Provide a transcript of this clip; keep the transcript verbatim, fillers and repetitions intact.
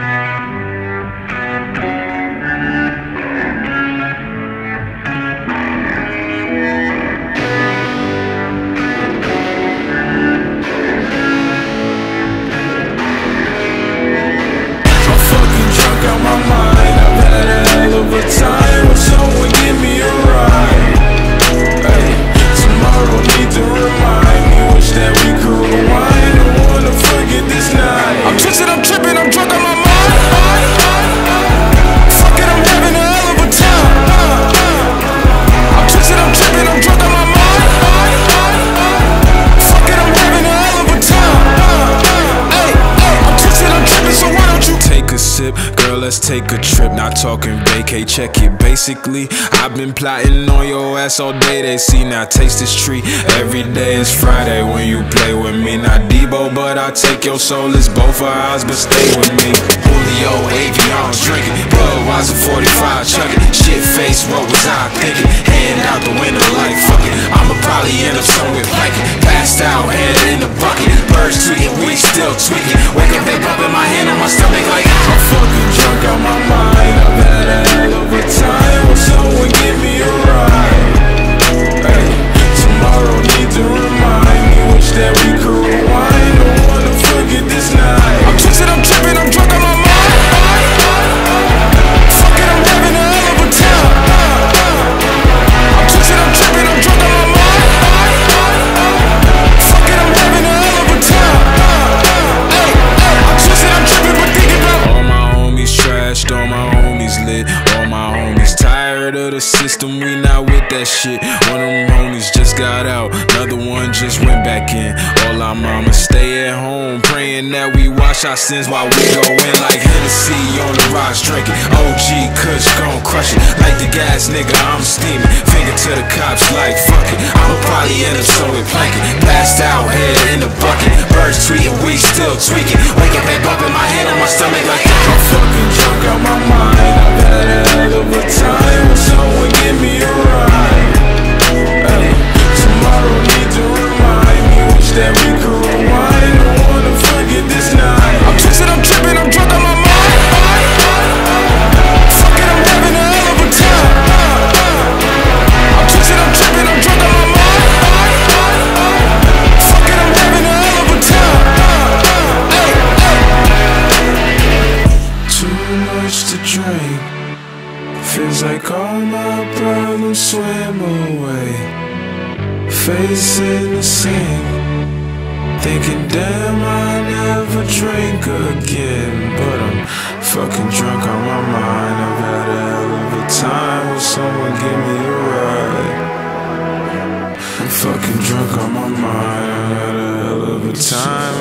Girl, let's take a trip, not talking vacay, check it. Basically, I've been plotting on your ass all day. They see, now taste this treat. Every day is Friday when you play with me. Not Debo, but I take your soul. It's both our eyes, but stay with me. Julio, Avion, drinking. Budweiser forty-five, chucking. Shit face, what was I thinking? Hand out the window like fuck it. I'ma probably end up somewhere blanket. Passed out, head in the bucket. Birds tweaking, we still tweaking. Wake up, they bumping my hand on my stomach like I'm fucking drunk out my mind. I've had a hell of a time. Will someone give me a ride? Hey, tomorrow need to remind me. Wish that we could rewind. Don't wanna forget this night. I'm twisted, I'm tripping, I'm drunk on my mind. Fuck it, I'm having a hell of a time. I'm twisted, I'm tripping, I'm drunk on my mind. Fuck it, I'm having a hell of a time. Hey, hey, I'm twisted, I'm tripping, but thinking about all my homies trashed, all my homies lit, all my homies tired of the system. We not with that shit. One of them homies just got out, another one just went back in. All our mamas stay at home, praying that we wash our sins while we go in like Hennessy on the rocks drinking. O G Kush gon' crush it like the gas, nigga. I'm steaming. Finger to the cops like fuck it. I'ma probably end up so with blanket. Passed out, head in the bucket. Birds tweeting, we still tweaking. Wake up and bumping my hand on my stomach like I'm fucking drunk out my mind. I've had a hell of a time. Will someone give me a ride? Hey, tomorrow need to remind me. Wish that we could rewind. Don't wanna forget this night. I'm twisted, I'm tripping, I'm drunk on my mind. Fuck it, I'm having a hell of a time. I'm twisted, I'm tripping, I'm drunk on my mind. Fuck it, I'm having a hell of a time. Hey, hey. Too much to drink. Feels like all my problems swim away. Facing the sink, thinking damn I never drink again. But I'm fucking drunk on my mind. I've had a hell of a time. Will someone give me a ride? I'm fucking drunk on my mind. I've had a hell of a time.